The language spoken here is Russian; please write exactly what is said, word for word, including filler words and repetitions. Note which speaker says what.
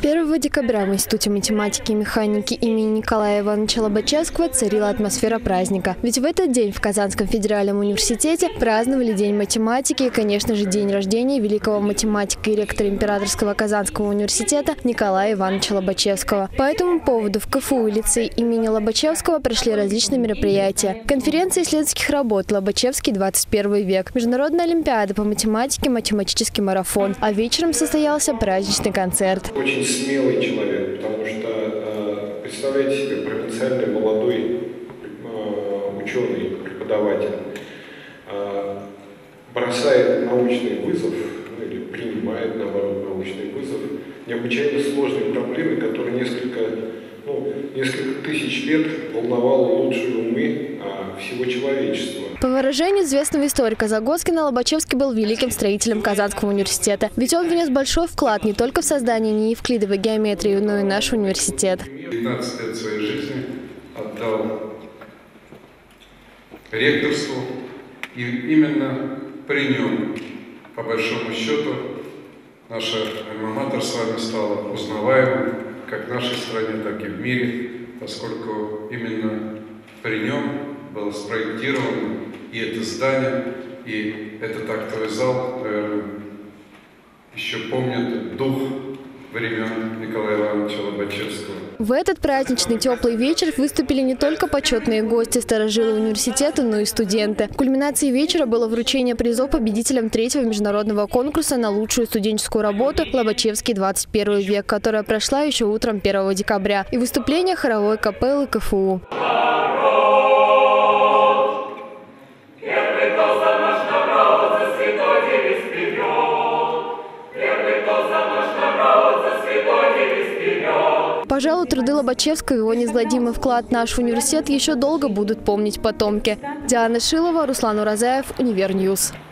Speaker 1: первого декабря в Институте математики и механики имени Николая Ивановича Лобачевского царила атмосфера праздника. Ведь в этот день в Казанском федеральном университете праздновали День математики и, конечно же, день рождения великого математика и ректора Императорского Казанского университета Николая Ивановича Лобачевского. По этому поводу в КФУ и лицее имени Лобачевского прошли различные мероприятия. Конференция исследовательских работ «Лобачевский двадцать первый век», Международная олимпиада по математике, математический марафон, а вечером состоялся праздничный концерт.
Speaker 2: Очень смелый человек, потому что, представляете себе, провинциальный молодой ученый, преподаватель, бросает научный вызов, ну, или принимает, наоборот, научный вызов необычайно сложной проблемы, которая несколько, ну, несколько тысяч лет волновала лучшие умы всего человечества.
Speaker 1: По выражению известного историка Загоскина, Лобачевский был великим строителем Казанского университета. Ведь он внес большой вклад не только в создание неевклидовой геометрии, но и наш университет.
Speaker 3: пятнадцать лет своей жизни отдал ректорству, и именно при нем, по большому счету, наша альма-матер с вами стала узнаваемой как в нашей стране, так и в мире, поскольку именно при нем было спроектировано и это здание, и этот актовый зал, наверное, еще помнит дух времен Николая Ивановича Лобачевского.
Speaker 1: В этот праздничный теплый вечер выступили не только почетные гости, старожилы университета, но и студенты. Кульминацией вечера было вручение призов победителям третьего международного конкурса на лучшую студенческую работу «Лобачевский двадцать первый век», которая прошла еще утром первого декабря, и выступление хоровой капеллы КФУ. Пожалуй, труды Лобачевского и его неизгладимый вклад в наш университет еще долго будут помнить потомки. Диана Шилова, Руслан Уразаев, Универньюз.